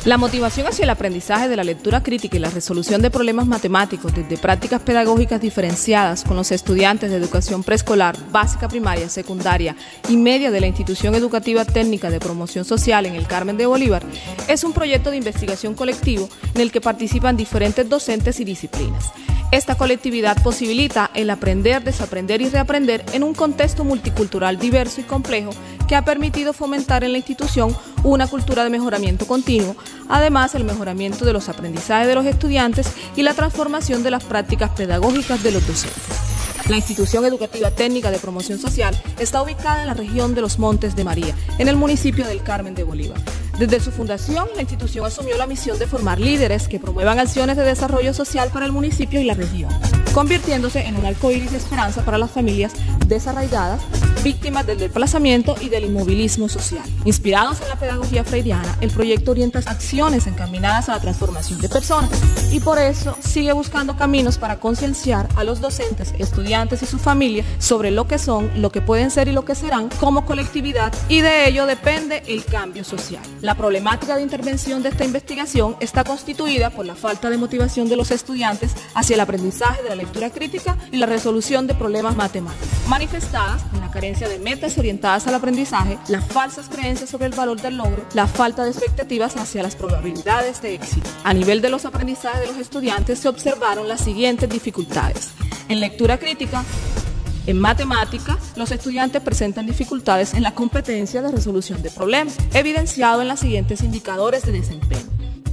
La motivación hacia el aprendizaje de la lectura crítica y la resolución de problemas matemáticos desde prácticas pedagógicas diferenciadas con los estudiantes de educación preescolar, básica, primaria, secundaria y media de la Institución Educativa Técnica de Promoción Social en el Carmen de Bolívar es un proyecto de investigación colectivo en el que participan diferentes docentes y disciplinas. Esta colectividad posibilita el aprender, desaprender y reaprender en un contexto multicultural diverso y complejo que ha permitido fomentar en la institución una cultura de mejoramiento continuo, además el mejoramiento de los aprendizajes de los estudiantes y la transformación de las prácticas pedagógicas de los docentes. La Institución Educativa Técnica de Promoción Social está ubicada en la región de los Montes de María, en el municipio del Carmen de Bolívar. Desde su fundación, la institución asumió la misión de formar líderes que promuevan acciones de desarrollo social para el municipio y la región, convirtiéndose en un arcoíris de esperanza para las familias desarraigadas, víctimas del desplazamiento y del inmovilismo social. Inspirados en la pedagogía freudiana, el proyecto orienta acciones encaminadas a la transformación de personas y por eso sigue buscando caminos para concienciar a los docentes, estudiantes y sus familias sobre lo que son, lo que pueden ser y lo que serán como colectividad, y de ello depende el cambio social. La problemática de intervención de esta investigación está constituida por la falta de motivación de los estudiantes hacia el aprendizaje de la lectura crítica y la resolución de problemas matemáticos, manifestadas en la carencia de metas orientadas al aprendizaje, las falsas creencias sobre el valor del logro, la falta de expectativas hacia las probabilidades de éxito. A nivel de los aprendizajes de los estudiantes se observaron las siguientes dificultades. En lectura crítica, en matemáticas, los estudiantes presentan dificultades en la competencia de resolución de problemas, evidenciado en los siguientes indicadores de desempeño.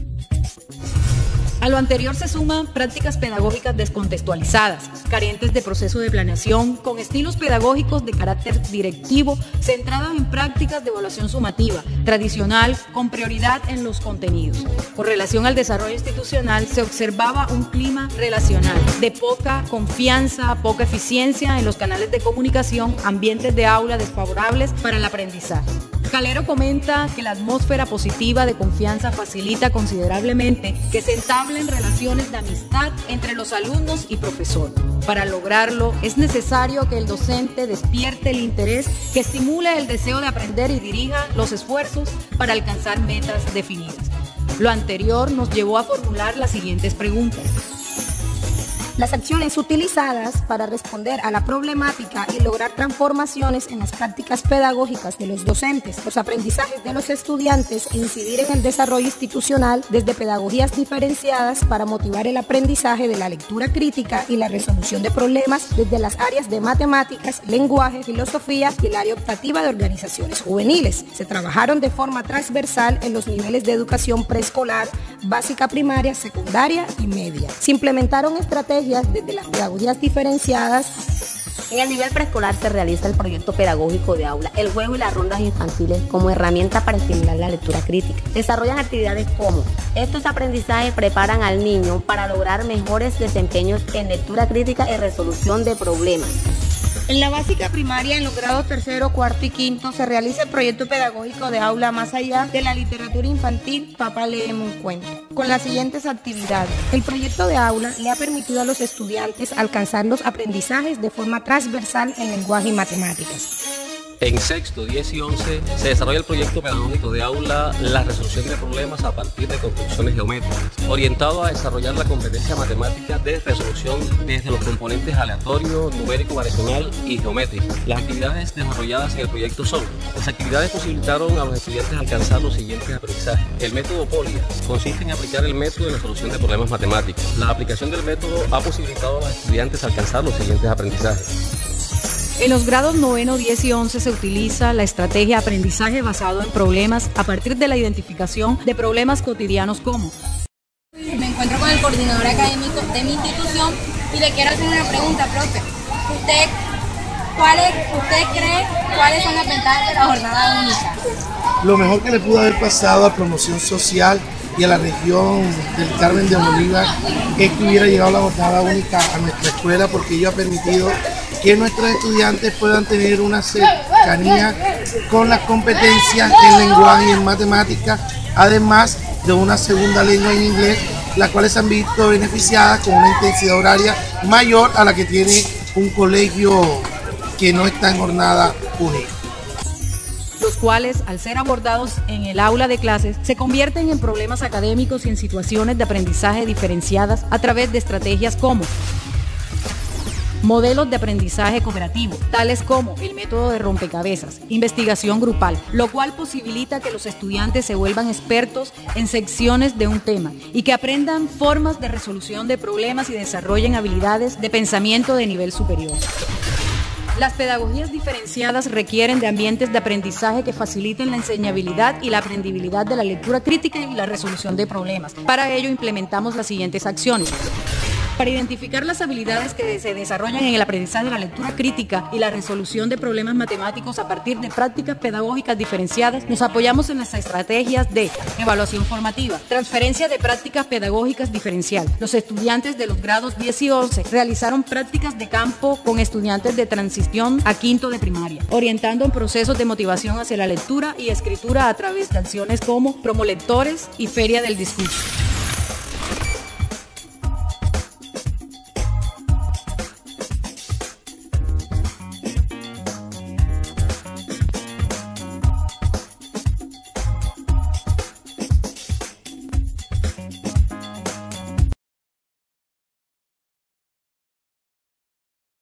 A lo anterior se suman prácticas pedagógicas descontextualizadas, carentes de proceso de planeación, con estilos pedagógicos de carácter directivo, centrados en prácticas de evaluación sumativa, tradicional, con prioridad en los contenidos. Con relación al desarrollo institucional, se observaba un clima relacional de poca confianza, poca eficiencia en los canales de comunicación, ambientes de aula desfavorables para el aprendizaje. Calero comenta que la atmósfera positiva de confianza facilita considerablemente que se entablen relaciones de amistad entre los alumnos y profesor. Para lograrlo, es necesario que el docente despierte el interés, que estimule el deseo de aprender y dirija los esfuerzos para alcanzar metas definidas. Lo anterior nos llevó a formular las siguientes preguntas. Las acciones utilizadas para responder a la problemática y lograr transformaciones en las prácticas pedagógicas de los docentes, los aprendizajes de los estudiantes e incidir en el desarrollo institucional desde pedagogías diferenciadas para motivar el aprendizaje de la lectura crítica y la resolución de problemas desde las áreas de matemáticas, lenguaje, filosofía y el área optativa de organizaciones juveniles. Se trabajaron de forma transversal en los niveles de educación preescolar, básica, primaria, secundaria y media. Se implementaron estrategias desde las pedagogías diferenciadas. En el nivel preescolar se realiza el proyecto pedagógico de aula, el juego y las rondas infantiles como herramienta para estimular la lectura crítica. Desarrollan actividades como estos aprendizajes preparan al niño para lograr mejores desempeños en lectura crítica y resolución de problemas. En la básica primaria, en los grados tercero, cuarto y quinto, se realiza el proyecto pedagógico de aula más allá de la literatura infantil, Papá léeme un cuento, con las siguientes actividades. El proyecto de aula le ha permitido a los estudiantes alcanzar los aprendizajes de forma transversal en lenguaje y matemáticas. En sexto, 10 y 11 se desarrolla el proyecto pedagógico de aula, la resolución de problemas a partir de construcciones geométricas, orientado a desarrollar la competencia matemática de resolución desde los componentes aleatorio, numérico, variacional y geométrico. Las actividades desarrolladas en el proyecto son: las actividades posibilitaron a los estudiantes alcanzar los siguientes aprendizajes. El método POLIA consiste en aplicar el método en la solución de problemas matemáticos. La aplicación del método ha posibilitado a los estudiantes alcanzar los siguientes aprendizajes. En los grados noveno, 10 y 11 se utiliza la estrategia de aprendizaje basado en problemas a partir de la identificación de problemas cotidianos como: me encuentro con el coordinador académico de mi institución y le quiero hacer una pregunta, profe. ¿Usted cree cuáles son las ventajas de la jornada única? Lo mejor que le pudo haber pasado a Promoción Social y a la región del Carmen de Bolívar es que hubiera llegado la jornada única a nuestra escuela, porque ello ha permitido que nuestros estudiantes puedan tener una cercanía con las competencias en lenguaje y en matemáticas, además de una segunda lengua en inglés, las cuales se han visto beneficiadas con una intensidad horaria mayor a la que tiene un colegio que no está en jornada única. los cuales, al ser abordados en el aula de clases, se convierten en problemas académicos y en situaciones de aprendizaje diferenciadas a través de estrategias como modelos de aprendizaje cooperativo, tales como el método de rompecabezas, investigación grupal, lo cual posibilita que los estudiantes se vuelvan expertos en secciones de un tema y que aprendan formas de resolución de problemas y desarrollen habilidades de pensamiento de nivel superior. Las pedagogías diferenciadas requieren de ambientes de aprendizaje que faciliten la enseñabilidad y la aprendibilidad de la lectura crítica y la resolución de problemas. Para ello implementamos las siguientes acciones. Para identificar las habilidades que se desarrollan en el aprendizaje de la lectura crítica y la resolución de problemas matemáticos a partir de prácticas pedagógicas diferenciadas, nos apoyamos en las estrategias de evaluación formativa, transferencia de prácticas pedagógicas diferencial. Los estudiantes de los grados 10 y 11 realizaron prácticas de campo con estudiantes de transición a quinto de primaria, orientando en procesos de motivación hacia la lectura y escritura a través de acciones como promolectores y feria del discurso.